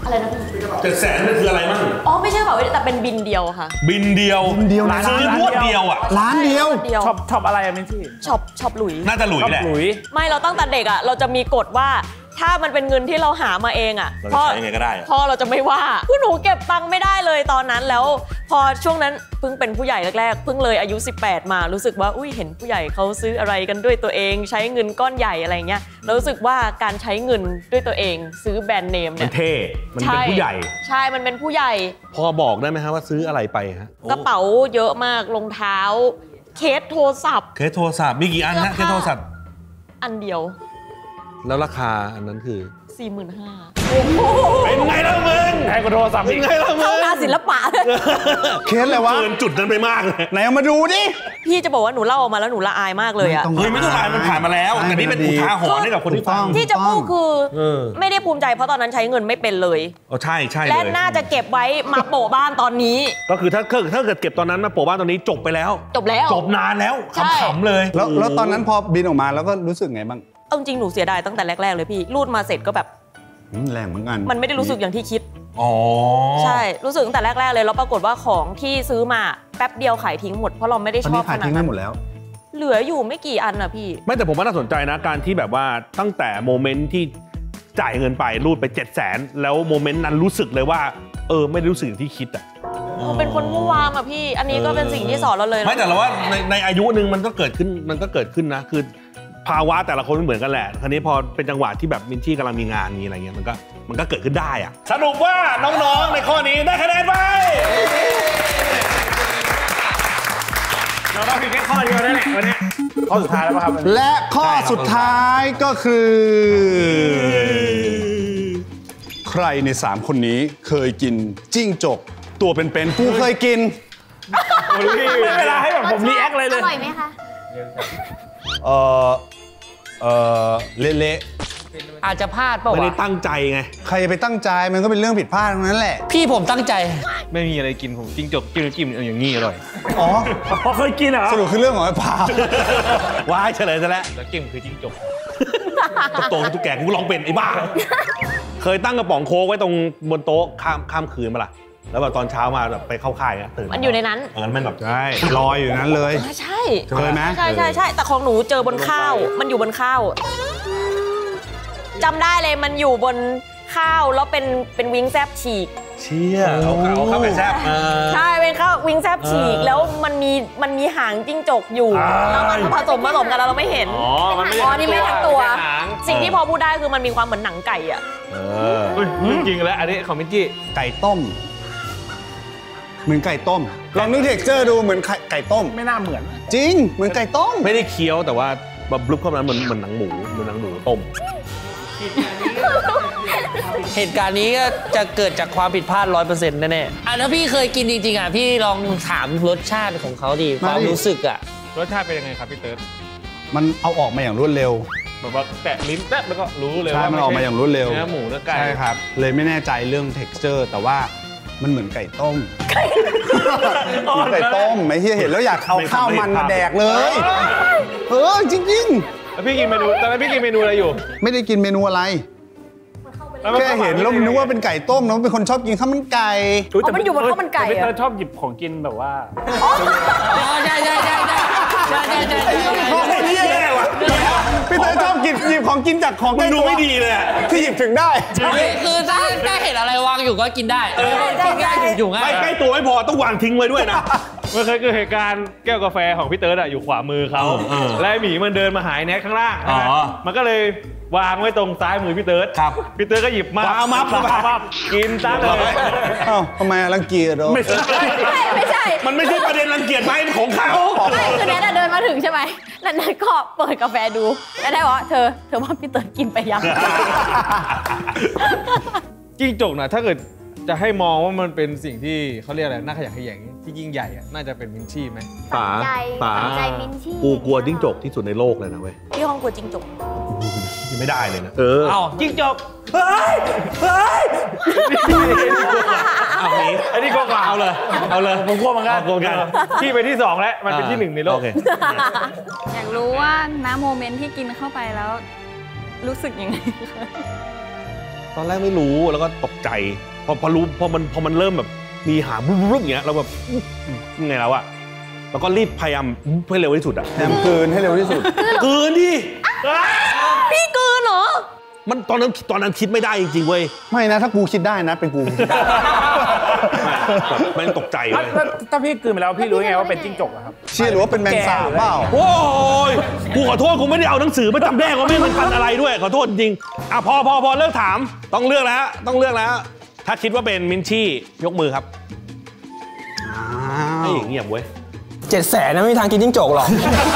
อะไรนะพี่เจ็ดแสนมันคืออะไรมั่งอ๋อไม่ใช่เปล่าแต่เป็นบินเดียวค่ะบินเดียวบินเดียวซื้อรวดเดียวอ่ะร้านเดียวช็อปช็อปอะไรอะมินชี่ช็อปช็อปหลุยน่าจะหลุยแหละหลุยไม่เราตั้งแต่เด็กอ่ะเราจะมีกฎว่าถ้ามันเป็นเงินที่เราหามาเองอ่ะเราจะใช้ยังไงก็ได้อะพ่อเราจะไม่ว่าคือหนูเก็บตังค์ไม่ได้เลยตอนนั้นแล้ว พอช่วงนั้นเพิ่งเป็นผู้ใหญ่แรกๆเพิ่งเลยอายุสิบแปดมารู้สึกว่าอุ้ยเห็นผู้ใหญ่เขาซื้ออะไรกันด้วยตัวเองใช้เงินก้อนใหญ่อะไรเงี้ยเรารู้สึกว่าการใช้เงินด้วยตัวเองซื้อแบรนด์เนมมัเนี่นยเท่มันเป็นผู้ใหญ่ใช่มันเป็นผู้ใหญ่พอบอกได้ไหมฮะว่าซื้ออะไรไปฮะกระเป๋าเยอะมากรองเท้าเคสโทรศัพท์เคสโทรศัพท์มีกี่อันฮะเคสโทรศัพท์อันเดียวแล้วราคาอันนั้นคือสี่หมื่นห้าเป็นไงล่ะมึงแพงกว่าโทรศัพท์เป็นไงล่ะมึงเข้างานศิลปะเคสอะไรวะเกินจุดนั้นไปมากเลยไหนเอามาดูดิพี่จะบอกว่าหนูเล่าออกมาแล้วหนูละอายมากเลยอะเฮ้ยไม่ต้องอายมันผ่านมาแล้วแต่นี่เป็นอุทาหรณ์ให้กับคนที่ฟังที่จะพูดคือเออไม่ได้ภูมิใจเพราะตอนนั้นใช้เงินไม่เป็นเลยอ๋อใช่ใช่เลยและน่าจะเก็บไว้มาโปะบ้านตอนนี้ก็คือถ้าเกิดถ้าเกิดเก็บตอนนั้นมาโปะบ้านตอนนี้จบไปแล้วจบแล้วจบนานแล้วใช่ขำๆเลยแล้วแล้วตอนนั้นพอบินออกมาแล้วก็รู้สึกไงบ้างเอาจริงหนูเสียดายตั้งแต่แรกๆเลยพี่รูดมาเสร็จก็แบบอืมแรงเหมือนกันมันไม่ได้รู้สึกอย่างที่คิดอ๋อใช่รู้สึกตั้งแต่แรกๆเลยแล้วปรากฏว่าของที่ซื้อมาแป๊บเดียวขายทิ้งหมดเพราะเราไม่ได้ตอนชอนี้บขายทิ้งนั้ไม่นหมดแล้วเหลืออยู่ไม่กี่อันอะพี่ไม่แต่ผมว่าน่าสนใจนะการที่แบบว่าตั้งแต่โมเมนต์ที่จ่ายเงินไปรูดไปเจ็ดแสนแล้วโมเมนต์นั้นรู้สึกเลยว่าเออไม่ได้รู้สึกอย่างที่คิดอ่ะหนูเป็นคนมุ่งวามอะพี่ อันนี้ก็เป็นสิ่งที่สอนเราเลยไม่แต่เราว่าในในอายุหนึ่งมันก็เกิดขึ้นมันก็เกิดขึ้นนะคือภาวะแต่ละคนไม่เหมือนกันแหละคราวนี้พอเป็นจังหวะที่แบบมินชี่กำลังมีงานมีอะไรเงี้ยมันก็มันก็เกิดขึ้นได้อะสรุปว่าน้องๆในข้อนี้ได้คะแนนไปเราต้องมีแค่ข้อเดียวนั่นแหละวันนี้ข้อสุดท้ายแล้วป่ะครับและข้อสุดท้ายก็คือ ใครในสามคนนี้เคยกินจิ้งจกตัวเป็นๆกูเคยกินไม่เวลาให้แบบผมรีแอคเลยเลยอร่อยไหมคะเออเออเละอาจจะพลาดเปล่าไม่ได้วะตั้งใจไงๆใครจะไปตั้งใจมันก็เป็นเรื่องผิดพลาดทั้งนั้นแหละพี่ผมตั้งใจไม่มีอะไรกินผมจิ้งจกจิ้มจิ้มอย่างนี้อร่อยอ๋อพอเคยกินเหรอสรุปคือเรื่องของไอ้พาวว้ายเฉลยซะแล้วแล้วจิ้มคือจิ้งจกกระโตตุ๊กแกกูลองเป็นไอ้บ้า เคยตั้งกระป๋องโค้กไว้ตรงบนโต๊ะข้ามข้ามคืนมาล่ะแล้วแบบตอนเช้ามาแบบไปเข้าค่ายอะตื่นมันอยู่ในนั้นเออมันแบบใช่ลอยอยู่นั้นเลยใช่เคยไหมใช่ใช่ใช่แต่ของหนูเจอบนข้าว มันอยู่บนข้าวจำได้เลยมันอยู่บนข้าวแล้วเป็นเป็นวิงแซบฉีกเชี่ยเอาเอาเข้าไปแซ่บเออใช่เป็นข้าววิงแซบฉีกเออแล้วมันมีมันมีหางจิ้งจกอยู่อ่าแล้วมันผสมผสมกันแล้วเราไม่เห็นอ๋อ มันไม่อ๋อนี่ไม่ทั้งตัวไม่ใช่หางสิ่งที่พอพูดได้คือมันมีความเหมือนหนังไก่อะเออเฮ้ยจริงๆแล้วอันนี้ของมินจี้ไก่ต้ม เหมือนไก่ต้มลองนึกเท็กเจอร์ดูเหมือนไข่ไก่ต้มไม่น่าเหมือนจริงเหมือนไก่ต้มไม่ได้เคี้ยวแต่ว่าแบบบลุ๊บเข้ามาเหมือนเหมือนหนังหมูเหมือนหนังหมูต้มเหตุการณ์นี้ก็จะเกิดจากความผิดพลาดร้อยเปอร์เซ็นต์แน่ๆอ่ะถ้าพี่เคยกินจริงๆอ่ะพี่ลองถามรสชาติของเขาดิความรู้สึกอ่ะรสชาติเป็นยังไงครับพี่เติร์ดมันเอาออกมาอย่างรวดเร็วแบบว่าแตะลิ้นแป๊บแล้วก็รู้เลยใช่ว่ามันออกมาอย่างรวดเร็วเนื้อหมูเนื้อไก่ใช่ครับ เลยไม่แน่ใจเรื่อง texture แต่ว่ามันเหมือนไก่ต้มเหมือนไก่ต้มไอ้เฮียเห็นแล้วอยากเอาข้าวมันมาแดกเลย เออจริงแล้วพี่กินเมนูตอนนั้นพี่กินเมนูอะไรอยู่ๆ ไม่ได้กินเมนูอะไร แค่เห็นแล้วนึกว่าเป็นไก่ต้มแล้วเป็นคนชอบกินข้าวมันไก่อ๋อมันอยู่บนข้าวมันไก่แต่พี่อะเตอร์ชอบหยิบของกินแบบว่าใช่ใช่ใช่ใช่ใช่ใช่ใช่พี่เตยชอบกินหยิบของกินจากของใกล้ดูตัวไม่ดีเลยอะที่หยิบถึงได้คือถ้าถ้าเห็นอะไรวางอยู่ก็กินได้เออกินง่ายอยู่อยู่ง่าไม่ยใกล้ตัวไม่พอต้องวางทิ้งไว้ด้วยนะมันเคยเกิดเหตุการณ์แก้วกาแฟของพี่เติร์ดอะอยู่ขวามือเขาเออเออและไอ้หมีมันเดินมาหายแน็กข้างล่างอ๋อมันก็เลยวางไว้ตรงซ้ายมือพี่เติร์ดครับพี่เติร์ดก็หยิบมาว้าวมับเข้าไปมับกินซะเลยอ้าวทำไมอะรังเกียจเหรอไม่ใช่ไม่ไม่ใช่มันไม่ใช่ประเด็นรังเกียจไหมเป็นของเขาไม่คือแนทอะเดินมาถึงใช่ไหมแล้วแนทก็เปิดกาแฟดูแล้วได้บอกว่าเธอเธอว่าพี่เต๋อกินไปยังจิ้งจกนะถ้าเกิดจะให้มองว่ามันเป็นสิ่งที่เขาเรียกอะไรน่าขยะแขยงที่ยิ่งใหญ่อะน่าจะเป็นมินชี่ไหมป๋าใจป๋าใจมินชี่กูกลัวจิ้งจกที่สุดในโลกเลยนะเว้ยพี่ห้องกลัวจิงจกยังไม่ได้เลยนะ เออเอ้าจิ้งจกเฮ้ย เฮ้ย เอานี้อันนี้ก็กว่าเอาเลย เอาเลยผมกลัวเหมือนกันกลัวกันที่ไปที่สองแล้วมันเป็นที่หนึ่งในโลกโอเคอยากรู้ว่าณโมเมนต์ที่กินเข้าไปแล้ว รู้สึกยังไงคะตอนแรกไม่รู้แล้วก็ตกใจพอพอรู้พอมันพอมันเริ่มแบบมีหางรุบๆอย่างเงี้ยเราแบบยังไงแล้วอะแล้วก็รีบพยายามให้เร็วที่สุดอะพยายามกลืนให้เร็วที่สุดกลืนดิพี่กลืนเหรอมันตอนนั้นตอนนั้นคิดไม่ได้จริงๆเว้ยไม่นะถ้ากูคิดได้นะเป็นกูคิดได้มันตกใจเลยถ้าพี่กลืนไปแล้วพี่รู้ไงว่าเป็นจิ้งจกอะครับเชื่อหรือว่าเป็นแมงสาบเปล่าโอ้ยกูขอโทษกูไม่ได้เอาหนังสือมาจำแนกว่าไม่มันพันอะไรด้วยขอโทษจริงอ่ะพอพอพอเลิกถามต้องเลือกแล้วต้องเลือกแล้วถ้าคิดว่าเป็นมินชี่ยกมือครับไอ้เงียบเว้ยเจ็ดแสนนะไม่มีทางกินจิ้งจกหรอก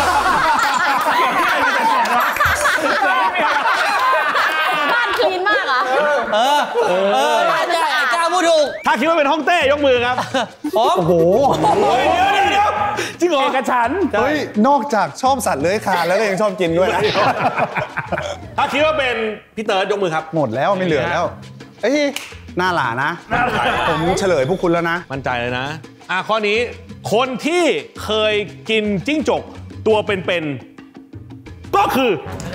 บ้านคลีนมากอ่ะเออเออบ้านใหญ่กล้าพูดถูกถ้าคิดว่าเป็นฮ่องเต้ยกมือครับโอ้โหเดี๋ยวเดี๋ยวเดี๋ยวจริงเหรอเอกฉันเฮ้ยนอกจากชอบสัตว์เลื้อยคลานแล้วก็ยังชอบกินด้วยนะถ้าคิดว่าเป็นพี่เติร์ดยกมือครับหมดแล้วไม่เหลือแล้วเอ้ยหน้าหลานะผมเฉลยพวกคุณแล้วนะมั่นใจเลยนะอ่ะข้อนี้คนที่เคยกินจิ้งจกตัวเป็นๆก็คือ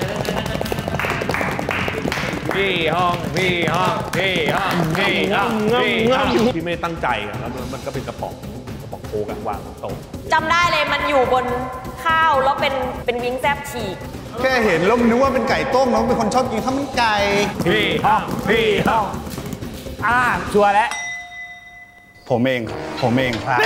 พี่ห้องพี่ห้องพี่ห้องพี่ห้องพี่ห้องพี่ไม่ตั้งใจอ่ะแล้วมันก็เป็นกระป๋องกระป๋องโค้กวางโต๊ะจำได้เลยมันอยู่บนข้าวแล้วเป็นเป็นวิ้งแซบฉีกแค่เห็นแล้วนึกว่าเป็นไก่ต้มแล้วเป็นคนชอบกินข้าวมันไก่พี่ห้องพี่ห้องอ่าชัวร์แล้วผมเองผมเองครับ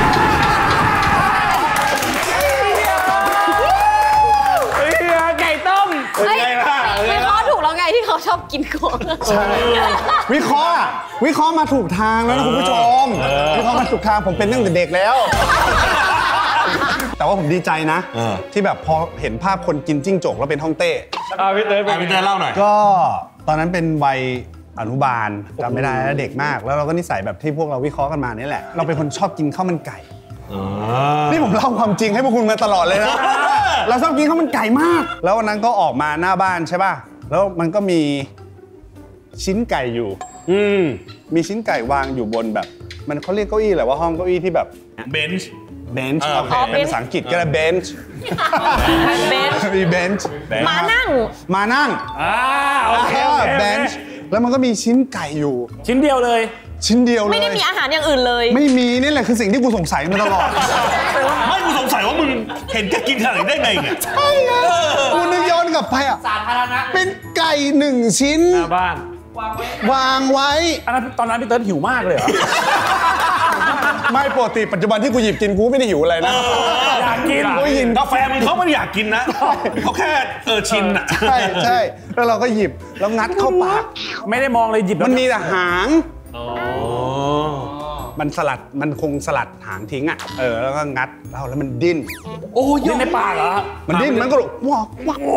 ไก่ต้มเฮ้ยวิเคราะห์ถูกแล้วไงที่เขาชอบกินของใช่วิเคราะห์วิเคราะห์มาถูกทางแล้วนะคุณผู้ชมวิเคราะห์มาถูกทางผมเป็นตั้งแต่เด็กแล้วแต่ว่าผมดีใจนะที่แบบพอเห็นภาพคนกินจิ้งจกแล้วเป็นฮ่องเต้อ่าพี่เต้พี่เต้เล่าหน่อยก็ตอนนั้นเป็นวัยอนุบาลจำไม่ได้แล้วเด็กมากแล้วเราก็นิสัยแบบที่พวกเราวิเคราะห์กันมานี่แหละเราเป็นคนชอบกินข้าวมันไก่นี่ผมเล่าความจริงให้พวกคุณมาตลอดเลยนะเราชอบกินข้าวมันไก่มากแล้ววันนั้นก็ออกมาหน้าบ้านใช่ป่ะแล้วมันก็มีชิ้นไก่อยู่อืมมีชิ้นไก่วางอยู่บนแบบมันเขาเรียกเก้าอี้แหละว่าห้องเก้าอี้ที่แบบเบนช์เบนช์โอเคเป็นภาษาอังกฤษก็ได้เบนช์เบนช์มีเบนช์มานั่งมานั่งอ่าโอเคเบนช์แล้วมันก็มีชิ้นไก่อยู่ชิ้นเดียวเลยชิ้นเดียวเลยไม่ได้มีอาหารอย่างอื่นเลยไม่มีนี่แหละคือสิ่งที่กูสงสัยมาตลอดไม่กูสงสัยว่ามึงเห็นจะกินขนาดนี้ได้ไงเนี่ยใช่ไงกูนึกย้อนกลับไปอ่ะสาธารณะเป็นไก่หนึ่งชิ้นหน้าบ้านวางไว้อันนั้นตอนนั้นพี่เติ้ลหิวมากเลยเหรอไม่ปกติปัจจุบันที่กูหยิบกินกูไม่ได้หิวอะไรนะอยากกินกูยินกาแฟมึงเขาไม่ได้อยากกินนะเขาแค่เออชินอ่ะใช่ใช่แล้วเราก็หยิบแล้วงัดเข้าปากไม่ได้มองเลยหยิบมันมีแต่หางมันสลัดมันคงสลัดหางทิ้งอ่ะเออแล้วก็งัดแล้วแล้วมันดิ้นโอ้ยดิ้นในปากเหรอมันดิ้นมันก็ว้าวว้าว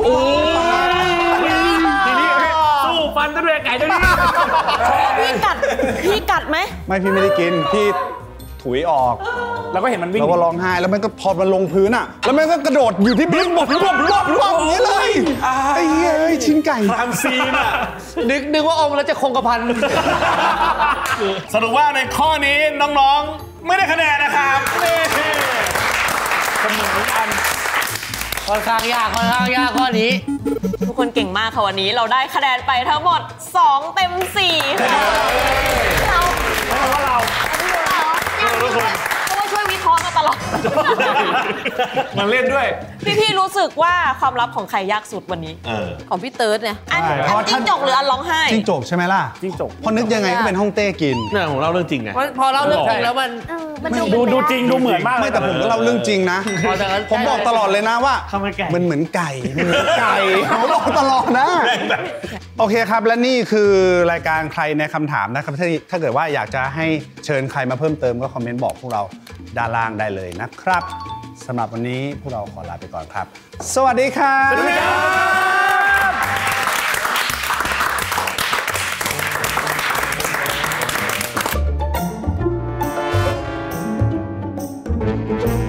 ทีนี้สู้ฟันด้วยไก่ตัวนี้พี่กัดพี่กัดไหมไม่พี่ไม่ได้กินพี่ถุยออกแล้วก็เห็นมันวิ่งแล้วก็ร้องไห้แล้วมันก็พอมันลงพื้นอ่ะแล้วมันก็กระโดดอยู่ที่บิ้งบอกรวบรวบรวบอย่างนี้เลยไอ้เฮ้ยชิ้นไก่ทำซีนอ่ะนึกนึกว่าอมแล้วจะคงกระพันสรุปว่าในข้อนี้น้องๆไม่ได้คะแนนนะครับเสมอกันค่อนข้างยากค่อนข้างยากข้อนี้ทุกคนเก่งมากค่ะวันนี้เราได้คะแนนไปทั้งหมดสองเต็มสี่เราเพราะว่าเราเพราะว่าช่วยวิเคราะห์มาตลอดมันเล่นด้วยพี่ๆรู้สึกว่าความลับของใครยากสุดวันนี้ของพี่เติร์ดเนี่ยอันจิ้งจกหรืออันร้องไห้จิ้งจกใช่ไหมล่ะจิ้งจกพอนึกยังไงก็เป็นฮ่องเต้กินเนี่ยของเราเรื่องจริงไงพอเราเรื่องจริงแล้วมันดูดูจริงดูเหมือนมากไม่แต่ผมก็เล่าเรื่องจริงนะผมบอกตลอดเลยนะว่ามันเหมือนไก่มันเหมือนไก่ผมบอกตลอดนะโอเคครับและนี่คือรายการใครในคำถามนะครับถ้าถ้าเกิดว่าอยากจะให้เชิญใครมาเพิ่มเติมก็คอมเมนต์บอกพวกเราด้านล่างได้เลยนะครับสำหรับวันนี้พวกเราขอลาไปก่อนครับสวัสดีครับสวัสดีครับ